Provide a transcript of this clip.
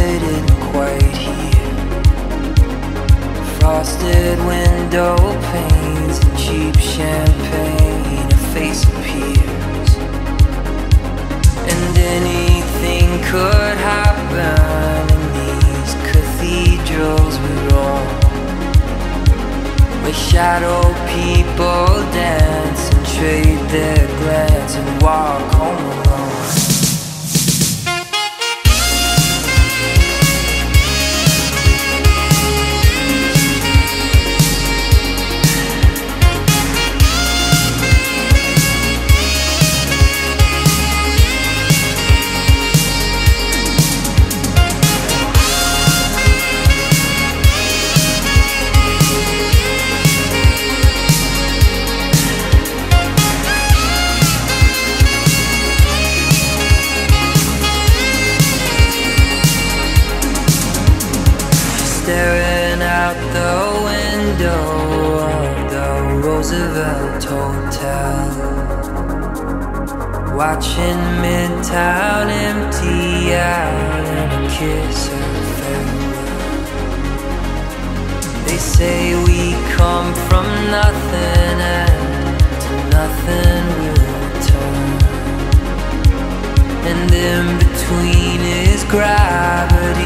they didn't quite hear. Frosted window panes and cheap champagne, a face appears. And anything could happen in these cathedrals we roam, where shadow people dance and trade their glance and walk home alone. Staring out the window of the Roosevelt Hotel, watching Midtown empty out and a kiss of farewell. They say we come from nothing and to nothing we'll return, and in between is gravity